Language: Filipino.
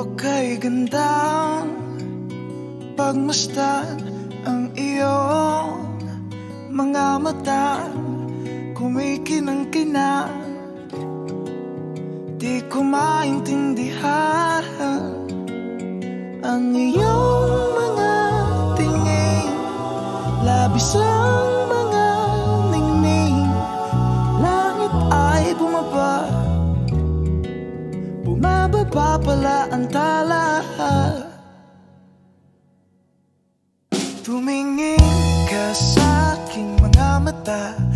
kay gandang pagmasdan ang iyong mga mata, kumikinang-kinang. Di ko maintindihan ang iyong mga tingin, labis ang mga ningning. Langit ay bumaba, bumababa pala ang tala. Tumingin ka sa aking mga mata,